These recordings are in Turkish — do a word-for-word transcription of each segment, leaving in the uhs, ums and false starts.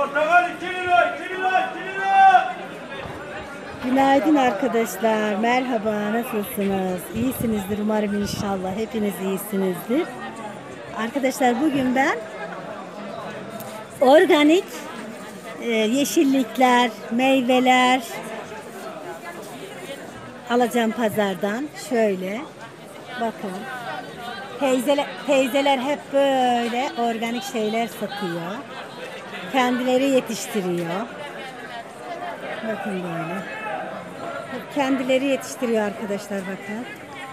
Portakal iki lira, iki lira, iki lira. Günaydın arkadaşlar. Merhaba, nasılsınız? İyisinizdir umarım inşallah. Hepiniz iyisinizdir. Arkadaşlar bugün ben organik e, yeşillikler, meyveler alacağım pazardan. Şöyle bakın. Teyzeler, teyzeler hep böyle organik şeyler satıyor. Kendileri yetiştiriyor. Bakın böyle. Kendileri yetiştiriyor arkadaşlar bakın.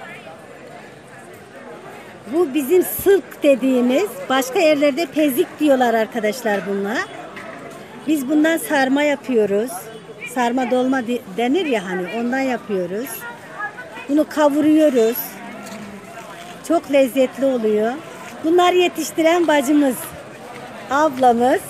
Bu bizim sırk dediğimiz, başka yerlerde pezik diyorlar arkadaşlar bunlar. Biz bundan sarma yapıyoruz. Sarma dolma denir ya hani, ondan yapıyoruz. Bunu kavuruyoruz. Çok lezzetli oluyor. Bunları yetiştiren bacımız, ablamız.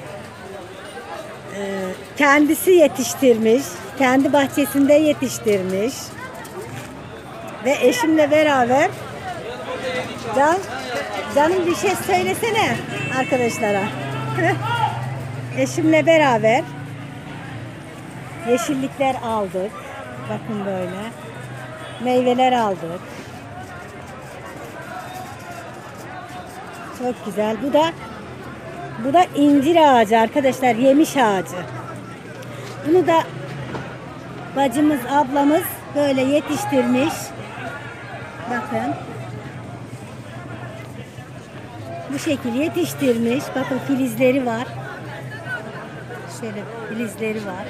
Ee, kendisi yetiştirmiş. Kendi bahçesinde yetiştirmiş. Ve eşimle beraber Can, canım bir şey söylesene arkadaşlara. Eşimle beraber yeşillikler aldık. Bakın böyle. Meyveler aldık. Çok güzel. Bu da bu da incir ağacı arkadaşlar. Yemiş ağacı. Bunu da bacımız, ablamız böyle yetiştirmiş. Bakın. Bu şekilde yetiştirmiş. Bakın filizleri var. Şöyle filizleri var.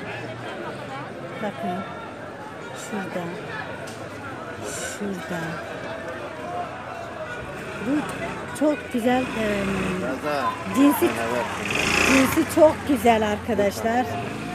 Bakın. Şurada. Şurada. Bu çok güzel. E, cinsi, cinsi çok güzel arkadaşlar.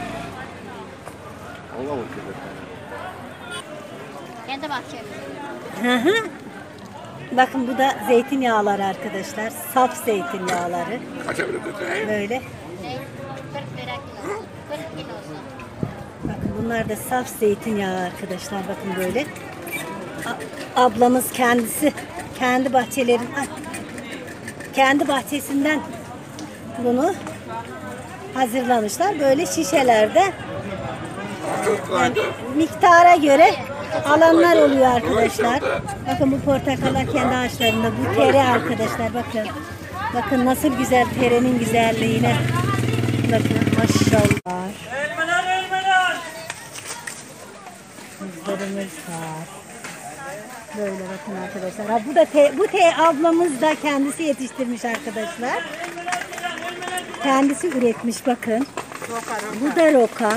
Kendi bahçemiz. Hı hı. Bakın bu da zeytinyağları arkadaşlar. Saf zeytinyağları. Böyle. kırk lira kilosu. kırk kilosu. Bakın bunlar da saf zeytinyağı arkadaşlar. Bakın böyle. A- ablamız kendisi kendi bahçelerin kendi bahçesinden bunu hazırlamışlar. Böyle şişelerde yani miktara göre alanlar oluyor arkadaşlar. Bakın bu portakallar kendi ağaçlarında. Bu tere arkadaşlar bakın. Bakın nasıl güzel, terenin güzelliğine. Bakın maşallah. Elmalar, elmalar. Kızlarımız var. Böyle bakın arkadaşlar. Ha, bu da te, bu te ablamız da kendisi yetiştirmiş arkadaşlar. Kendisi üretmiş bakın. Bu da roka.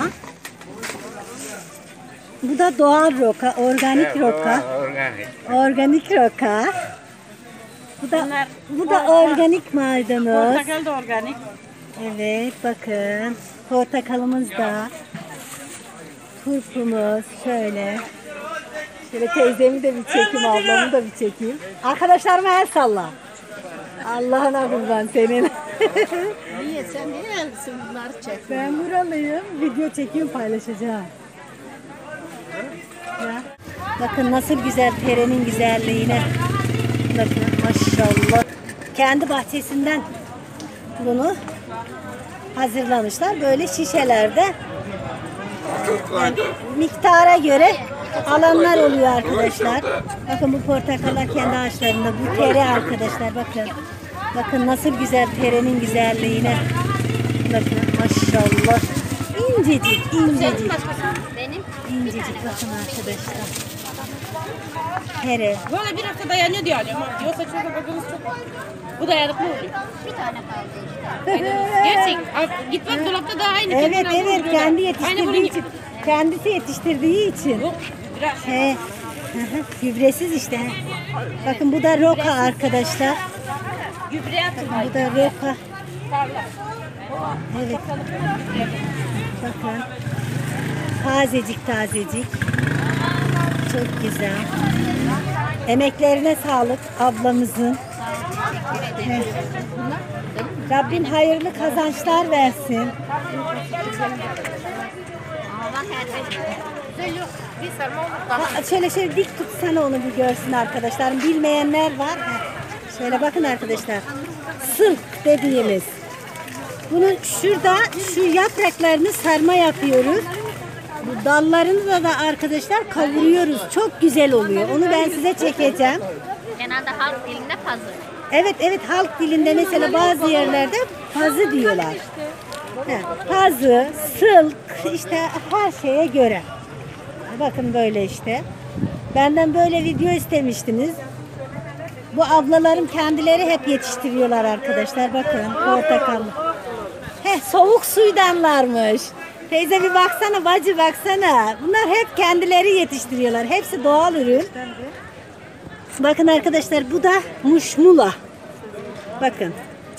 Bu da doğal roka, organik roka. Organik. Organik roka. Bu da bu da organik maydanoz. Portakal da organik. Evet bakın. Portakalımız da. Turpumuz şöyle. Şöyle teyzemi de bir çekeyim, ablamı da bir çekeyim. Arkadaşlarıma el salla. Allah'ına kurban senin. Niye sen niye elsin bunları çek? Ben buralıyım. Video çekiyorum, paylaşacağım. Ya. Bakın nasıl güzel, terenin güzelliğine. Bakın maşallah. Kendi bahçesinden bunu hazırlamışlar. Böyle şişelerde yani miktara göre alanlar oluyor arkadaşlar. Bakın bu portakallar kendi ağaçlarında. Bu tere arkadaşlar bakın. Bakın nasıl güzel, terenin güzelliğine. Bakın maşallah. İncecik, incecik. Benim İncecik bakın arkadaşlar. Tere. Böyle bir hafta dayanıyor diyor annem. Yoksa çok bakımız çok. Bu dayanıklı oluyor. bir tane kaldı işte. Gerçek. al- Git bak dolapta da aynı. Evet Kendin aldığın evet gibi kendi öyle. Aynı yetiştirdiği bunun için. gibi. Kendisi yetiştirdiği için. Yok. Biraz. He. Hı hı, gübresiz işte. Bakın bu da roka arkadaşlar. Gübre atın. Bu da roka. Parla. Evet. Bakın. Tazecik tazecik. Çok güzel. Emeklerine sağlık ablamızın. Evet. Rabbim hayırlı kazançlar versin. Allah her şey. Güzel yok. Bir sarma olur. Ha, şöyle şöyle dik tutsana onu bir görsün arkadaşlar. Bilmeyenler var. Ha, şöyle bakın arkadaşlar. Sırk dediğimiz. Bunun şurada şu yapraklarını sarma yapıyoruz. Bu dallarını da, da arkadaşlar kavuruyoruz. Çok güzel oluyor. Onu ben size çekeceğim. Genelde halk dilinde pazı. Evet evet halk dilinde mesela bazı yerlerde pazı diyorlar. He, pazı, sılk işte her şeye göre. Bakın böyle işte. Benden böyle video istemiştiniz. Bu ablalarım kendileri hep yetiştiriyorlar arkadaşlar. Bakın portakal. He, soğuk suydanlarmış. Teyze bir baksana bacı baksana. Bunlar hep kendileri yetiştiriyorlar. Hepsi doğal ürün. Bakın arkadaşlar bu da muşmula. Bakın.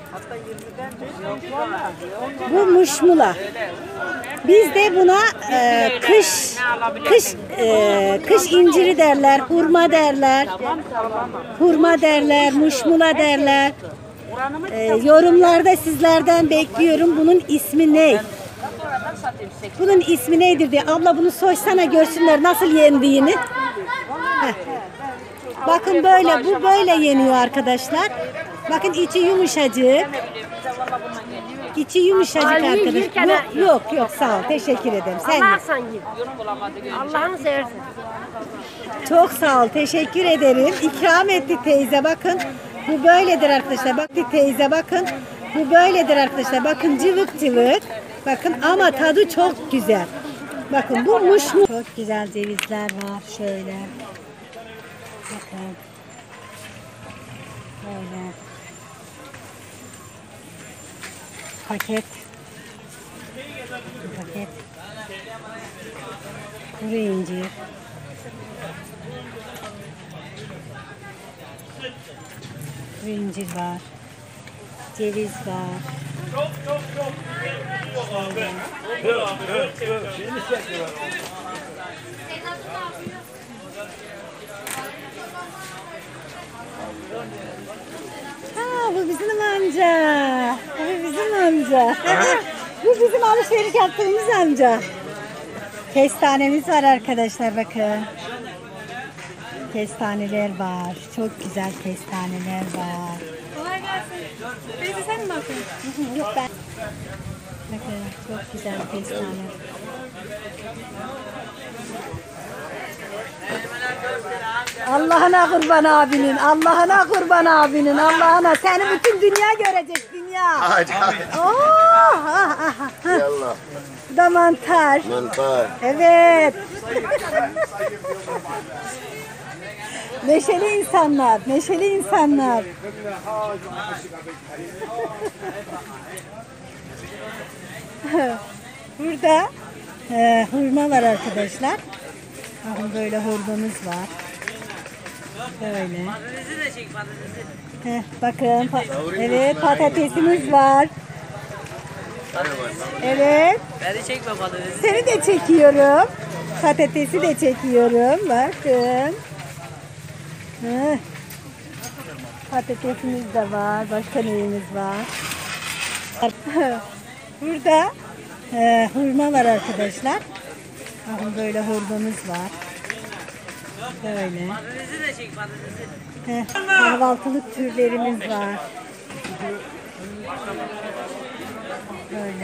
Bu muşmula. Biz de buna e, kış kış e, kış inciri derler, hurma derler. Hurma derler, muşmula derler. E, yorumlarda sizlerden bekliyorum. Bunun ismi ne? Bunun ismi nedir diye. Abla bunu soysana görsünler nasıl yendiğini. Heh. Bakın böyle bu böyle yeniyor arkadaşlar. Bakın içi yumuşacık. İçi yumuşacık arkadaşlar. Yok yok yok sağ ol teşekkür ederim. Sen Allah sen git. Allah'ını seversen. çok sağ ol teşekkür ederim. İkram etti teyze bakın. Bu böyledir arkadaşlar. Bak teyze bakın. Bu böyledir arkadaşlar. Bakın cıvık cıvık. Bakın ama tadı çok güzel. Bakın bu muşmu. Çok güzel cevizler var şöyle. Bakın. Böyle. Paket. Paket. Kuru incir. Kuru incir var. Ceviz var. Ha, bu bizim amca. Bu bizim amca. Bu bizim alışveriş yaptığımız amca. Kestanemiz var arkadaşlar bakın. Kestaneler var. Çok güzel kestaneler var. Kolay gelsin. Teyze sen mi bakıyorsun? Yok ben. Bakın çok güzel kestane. Allah'ına kurban abinin, Allah'ına kurban abinin, Allah'ına. Seni bütün dünya görecek, dünya. Hadi hadi. Oh, ah, ah, ah. Yallah. Bu da mantar. Mantar. Evet. Neşeli insanlar, neşeli insanlar. Burada e, hurma var arkadaşlar. Bakın böyle hurmamız var. Böyle. Heh, bakın, pa evet patatesimiz var. Evet. Beni çekme patatesi. Seni de çekiyorum. Patatesi de çekiyorum. Bakın. Heh. Patatesimiz de var. Başka neyimiz var? Burada e, hurma var arkadaşlar. Bakın böyle hurmamız var. Böyle. Patatesi de çek patatesi. Heh, kahvaltılık türlerimiz var. Böyle.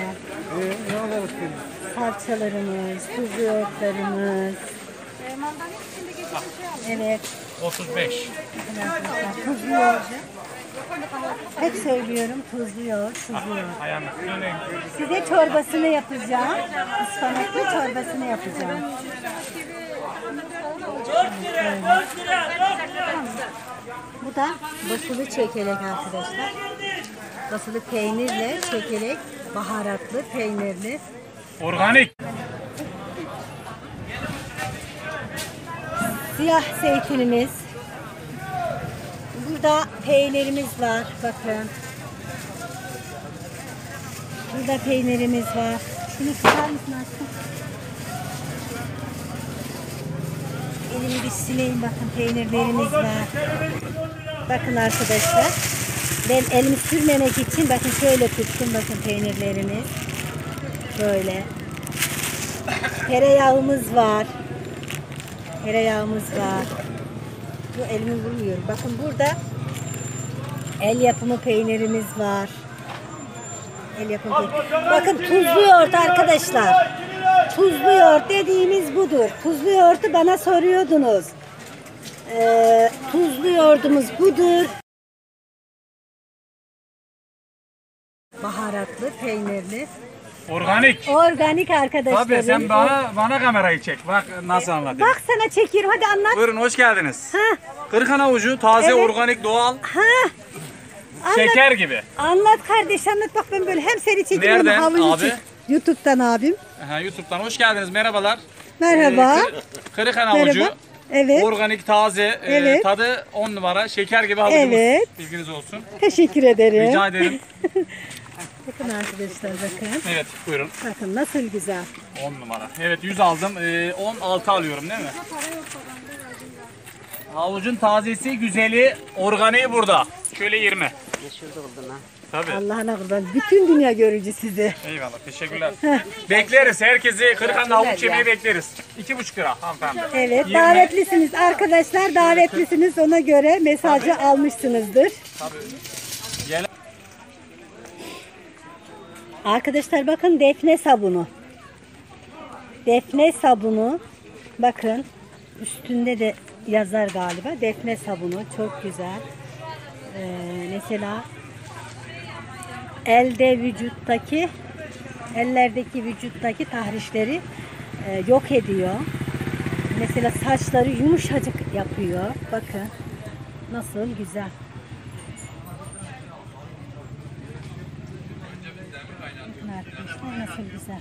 Salçalarımız, tuzlu yoğurtlarımız. Evet. otuz beş. Arkadaşlar, tuzlu yoğurt. Hep söylüyorum tuzlu yoğurt, tuzlu yoğurt. Ayağını söyleyin. Size çorbasını yapacağım. Ispanaklı çorbasını yapacağım. Bu da basılı çekelek arkadaşlar. Basılı peynirle çekelek, baharatlı peynirli. Organik. Siyah zeytinimiz. Burada peynirimiz var. Bakın. Burada peynirimiz var. Şunu tutar mısın aşkım? Elimi bir sileyim. Bakın peynirlerimiz var. Bakın arkadaşlar. Ben elimi sürmemek için bakın şöyle tuttum. Bakın peynirlerimiz. Böyle. Tereyağımız var. Tereyağımız var. Bu elimi vurmuyorum. Bakın burada el yapımı peynirimiz var. El yapımı kek. Bakın tuzlu yoğurt arkadaşlar. Tuzlu yoğurt dediğimiz budur. Tuzlu yoğurtu bana soruyordunuz. Ee, tuzlu yoğurdumuz budur. Baharatlı, peynirli. Organik. Organik arkadaşlarım. Tabii sen bana bana kamerayı çek. Bak nasıl anlatayım. Bak sana çekiyorum, hadi anlat. Buyurun hoş geldiniz. Ha, Kırıkhan avucu taze, Evet. organik, doğal, ha. Anlat, şeker gibi. anlat kardeş, anlat. Bak ben böyle hem seni çekiyorum, Nereden havucu abi? çek- YouTube'dan abim. Aha, YouTube'dan hoş geldiniz. Merhabalar. Merhaba. Ee, Kır- Kırıkhan avucu. Merhaba. Evet. Organik, taze, e, Evet. tadı on numara, şeker gibi havucumuz. Evet. Bilginiz olsun. Teşekkür ederim. Rica ederim. Bakın arkadaşlar, bakın. Evet buyurun. Bakın nasıl güzel. on numara. Evet yüz aldım. Ee, on altı alıyorum değil mi? Havucun tazesi, güzeli, organiği burada. Şöyle yirmi. Tabii. Allah'ına kurban. Bütün dünya görücü sizi. Eyvallah. Teşekkürler. bekleriz. Herkesi Kırıkhan'da havuç yemeği bekleriz. iki buçuk lira hanımefendi. Evet, yirmi. davetlisiniz arkadaşlar, davetlisiniz, ona göre mesajı almışsınızdır. Gel. Arkadaşlar bakın, defne sabunu. Defne sabunu. Bakın üstünde de yazar galiba. Defne sabunu çok güzel. Ee, mesela elde vücuttaki ellerdeki vücuttaki tahrişleri e, yok ediyor. Mesela saçları yumuşacık yapıyor. Bakın nasıl güzel. Bakın arkadaşlar nasıl güzel.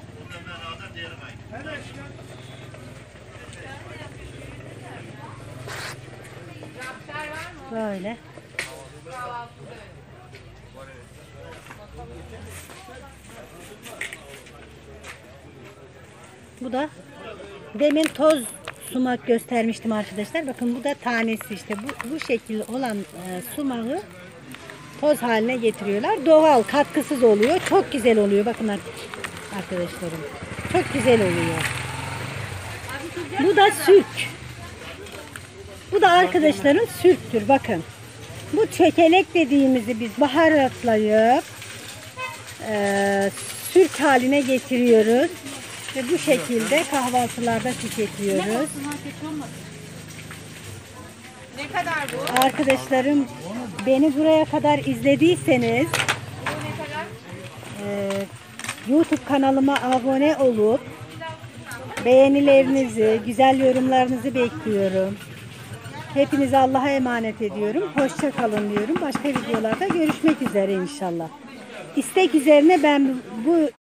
Böyle. Bu da demin toz sumak göstermiştim arkadaşlar. Bakın bu da tanesi işte. Bu, bu şekilde olan e, sumağı toz haline getiriyorlar. Doğal, katkısız oluyor. Çok güzel oluyor. Bakın arkadaşlarım. Çok güzel oluyor. Bu da sülk. Bu da arkadaşların sülktür. Bakın. Bu çökelek dediğimizi biz baharatlayıp e, sülk haline getiriyoruz. Ve bu şekilde kahvaltılarda tüketiyoruz. Ne kadar bu? Arkadaşlarım, beni buraya kadar izlediyseniz e, YouTube kanalıma abone olup beğenilerinizi, güzel yorumlarınızı bekliyorum. Hepinizi Allah'a emanet ediyorum. Hoşça kalın diyorum. Başka videolarda görüşmek üzere inşallah. İstek üzerine ben bu